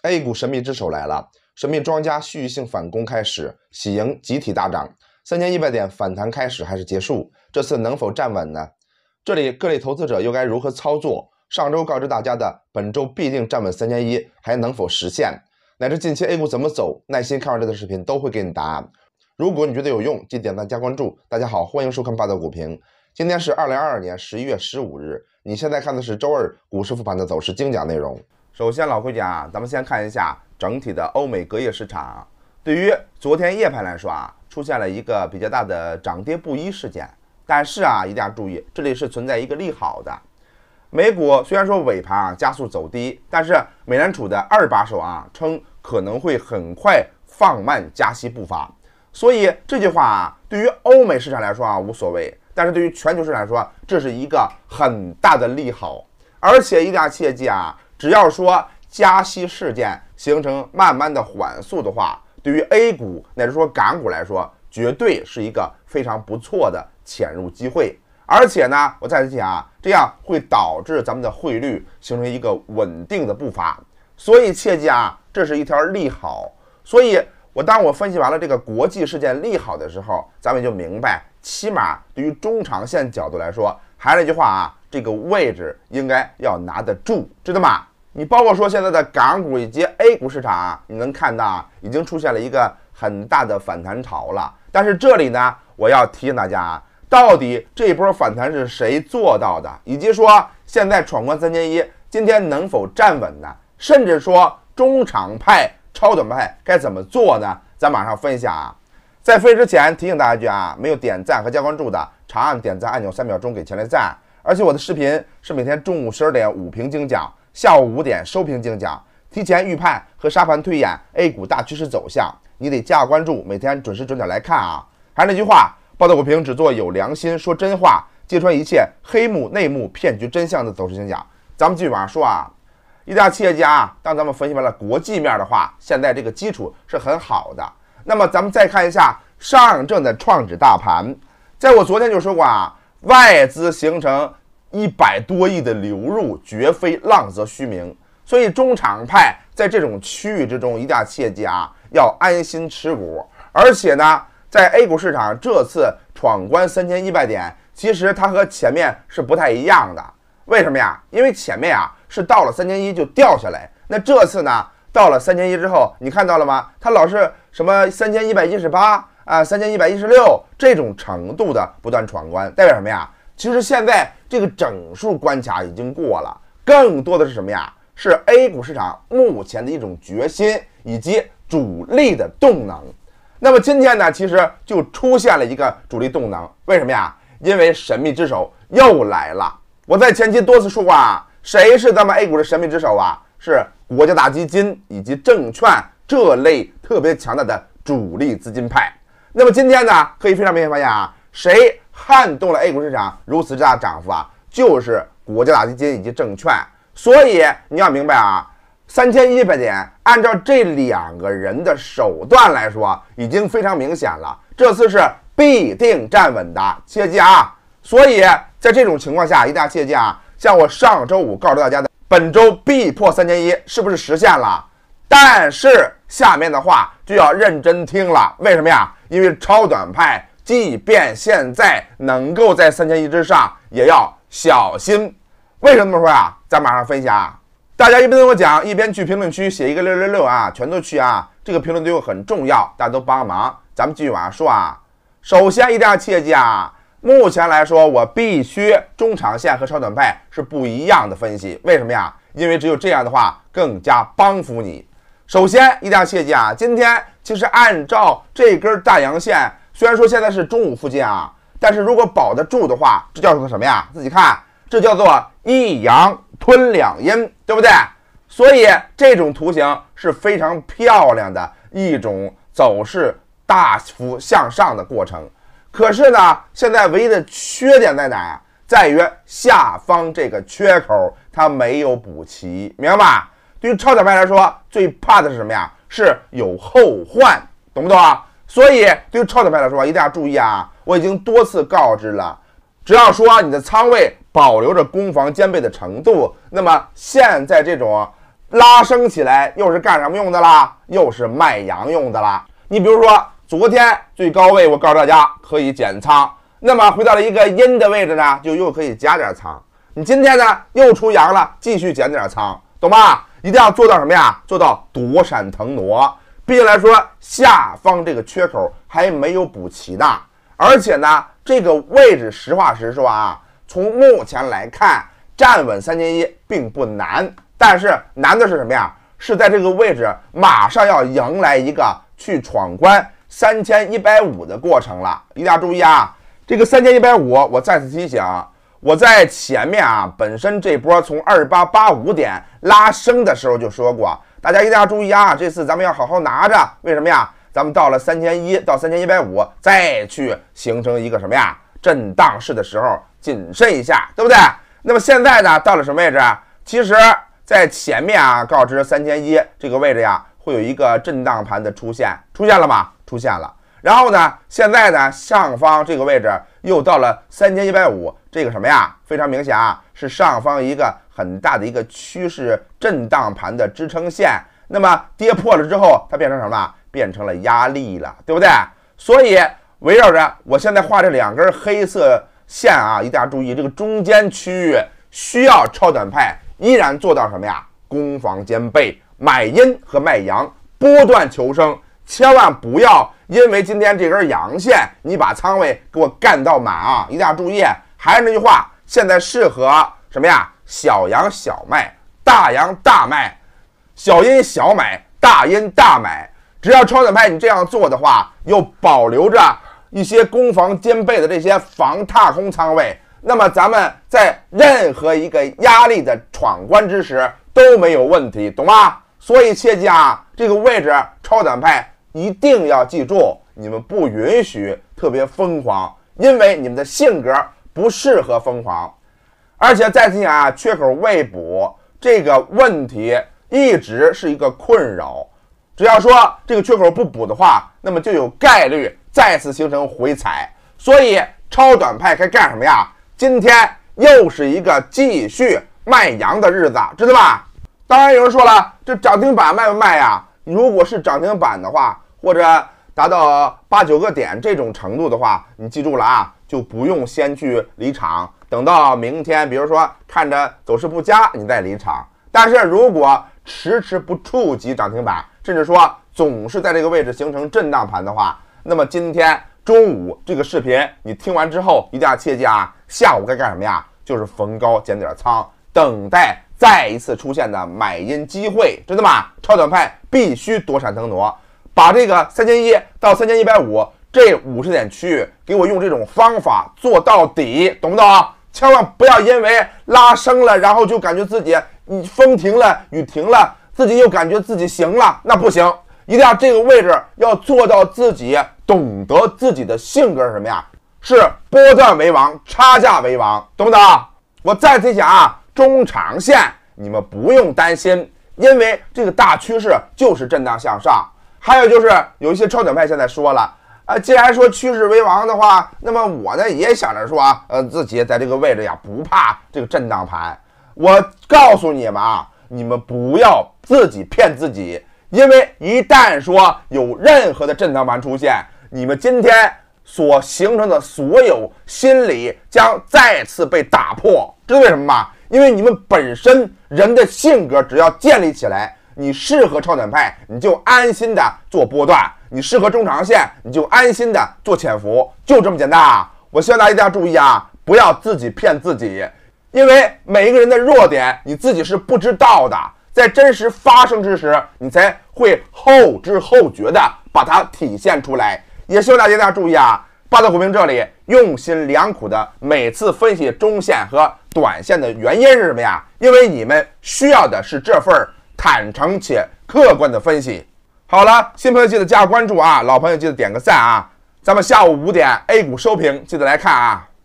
A 股神秘之手来了，神秘庄家蓄意性反攻开始，喜迎集体大涨，3100点反弹开始还是结束？这次能否站稳呢？这里各类投资者又该如何操作？上周告知大家的本周必定站稳3100，还能否实现？乃至近期 A 股怎么走？耐心看完这个视频都会给你答案。如果你觉得有用，记得点赞加关注。大家好，欢迎收看霸道股评。今天是2022年11月15日，你现在看的是周二股市复盘的走势精讲内容。首先老规矩啊，咱们先看一下整体的欧美隔夜市场。对于昨天夜盘来说啊，出现了一个比较大的涨跌不一事件，但是啊，一定要注意，这里是存在一个利好的。美股虽然说尾盘加速走低，但是美联储的二把手称可能会很快放慢加息步伐，所以这句话对于欧美市场来说无所谓，但是对于全球市场来说，这是一个很大的利好。而且一定要切记只要说加息事件形成慢慢的缓速的话，对于 A 股乃至说港股来说，绝对是一个非常不错的潜入机会。而且呢，我再次讲这样会导致咱们的汇率形成一个稳定的步伐，所以切记这是一条利好。所以当我分析完了这个国际事件利好的时候，咱们就明白，起码对于中长线角度来说，还是那句话这个位置应该要拿得住，知道吗？你包括说现在的港股以及 A 股市场你能看到已经出现了一个很大的反弹潮了。但是这里呢，我要提醒大家到底这一波反弹是谁做到的，以及说现在闯关3100今天能否站稳呢？甚至说中长派、超短派该怎么做呢？咱马上分享在分析之前提醒大家一句没有点赞和加关注的，长按点赞按钮3秒钟给前来赞。而且我的视频是每天中午12点午评精讲，下午5点收评精讲，提前预判和沙盘推演 A 股大趋势走向，你得加关注，每天准时准点来看还是那句话，报道股评只做有良心说真话，揭穿一切黑幕内幕骗局真相的走势精讲。咱们继续往上说一大企业家当咱们分析完了国际面的话，现在这个基础是很好的。那么咱们再看一下上证的创指大盘，在我昨天就说过外资形成100多亿的流入，绝非浪则虚名。所以中长派在这种区域之中，一定要切记要安心持股。而且呢，在 A 股市场这次闯关3100点，其实它和前面是不太一样的。为什么呀？因为前面是到了3100就掉下来，那这次呢，到了3100之后，你看到了吗？它老是什么3118 3116这种程度的不断闯关，代表什么呀？其实现在这个整数关卡已经过了，更多的是什么呀？是 A 股市场目前的一种决心以及主力的动能。那么今天呢，其实就出现了一个主力动能，为什么呀？因为神秘之手又来了。我在前期多次说过谁是咱们 A 股的神秘之手是国家大基金以及证券这类特别强大的主力资金派。那么今天呢，可以非常明显发现谁撼动了 A 股市场如此之大涨幅就是国家大基金以及证券。所以你要明白3100点按照这两个人的手段来说已经非常明显了，这次是必定站稳的，切记所以在这种情况下一定要切记像我上周五告诉大家的本周必破3100是不是实现了？但是下面的话就要认真听了，为什么呀？因为超短派即便现在能够在3100之上也要小心。为什么这么说咱马上分析大家一边跟我讲，一边去评论区写一个666全都去这个评论对我很重要，大家都帮忙。咱们继续往上说首先一定要切记目前来说我必须中长线和超短派是不一样的分析。为什么呀？因为只有这样的话更加帮扶你。首先一定要切记今天其实按照这根大阳线，虽然说现在是中午附近但是如果保得住的话，这叫做什么呀？自己看，这叫做一阳吞两阴，对不对？所以这种图形是非常漂亮的一种走势大幅向上的过程。可是呢，现在唯一的缺点在哪在于下方这个缺口它没有补齐，明白吧？对于超短派来说，最怕的是什么呀？是有后患，懂不懂所以对于超短派来说一定要注意我已经多次告知了，只要说你的仓位保留着攻防兼备的程度，那么现在这种拉升起来又是干什么用的啦？又是卖阳用的啦。你比如说昨天最高位，我告诉大家可以减仓，那么回到了一个阴的位置呢，就又可以加点仓。你今天呢又出阳了，继续减点仓，懂吧？一定要做到什么呀？做到躲闪腾挪。毕竟来说，下方这个缺口还没有补齐呢，而且呢，这个位置实话实说啊，从目前来看，站稳3100并不难，但是难的是什么呀？是在这个位置马上要迎来一个去闯关3150的过程了。一定要注意啊，这个3150，我再次提醒，我在前面啊，本身这波从2885点拉升的时候就说过。大家一定要注意啊！这次咱们要好好拿着，为什么呀？咱们到了3100到3150，再去形成一个什么呀？震荡式的时候，谨慎一下，对不对？那么现在呢，到了什么位置？其实，在前面啊，告知3100这个位置呀，会有一个震荡盘的出现，出现了吗？出现了。然后呢，现在呢，上方这个位置又到了3150，这个什么呀？非常明显啊，是上方一个很大的一个趋势震荡盘的支撑线。那么跌破了之后，它变成什么？变成了压力了，对不对？所以围绕着我现在画这两根黑色线啊，一定要注意这个中间区域需要超短派依然做到什么呀？攻防兼备，买阴和卖阳，波段求生。千万不要因为今天这根阳线，你把仓位给我干到满啊！一定要注意，还是那句话，现在适合什么呀？小阳小卖，大阳大卖，小阴小买，大阴大买。只要超短派你这样做的话，又保留着一些攻防兼备的这些防踏空仓位，那么咱们在任何一个压力的闯关之时都没有问题，懂吗？所以切记啊，这个位置超短派一定要记住，你们不允许特别疯狂，因为你们的性格不适合疯狂。而且再提醒啊，缺口未补这个问题一直是一个困扰。只要说这个缺口不补的话，那么就有概率再次形成回踩。所以超短派该干什么呀？今天又是一个继续卖阳的日子，知道吧？当然有人说了，这涨停板卖不卖呀？如果是涨停板的话，或者达到8、9个点这种程度的话，你记住了啊，就不用先去离场，等到明天，比如说看着走势不佳，你再离场。但是如果迟迟不触及涨停板，甚至说总是在这个位置形成震荡盘的话，那么今天中午这个视频你听完之后一定要切记啊，下午该干什么呀？就是逢高减点仓，等待再一次出现的买阴机会，知道吗？超短派必须躲闪腾挪，把这个3100到3150这50点区域给我用这种方法做到底，懂不懂？千万不要因为拉升了，然后就感觉自己风停了雨停了，自己又感觉自己行了，那不行。一定要这个位置要做到自己懂得自己的性格是什么呀？是波段为王，差价为王，懂不懂？我再提醒啊，中长线你们不用担心，因为这个大趋势就是震荡向上。还有就是有一些超短派现在说了既然说趋势为王的话，那么我呢也想着说自己在这个位置呀不怕这个震荡盘。我告诉你们啊，你们不要自己骗自己，因为一旦说有任何的震荡盘出现，你们今天所形成的所有心理将再次被打破。知道为什么吗？因为你们本身人的性格只要建立起来，你适合超短派，你就安心的做波段；你适合中长线，你就安心的做潜伏，就这么简单啊！我希望大家一定要注意啊，不要自己骗自己，因为每一个人的弱点你自己是不知道的，在真实发生之时，你才会后知后觉的把它体现出来。也希望大家一定要注意啊，霸道股评这里用心良苦的每次分析中线和短线的原因是什么呀？因为你们需要的是这份坦诚且客观的分析。好了，新朋友记得加关注啊，老朋友记得点个赞啊。咱们下午5点 A 股收评记得来看啊。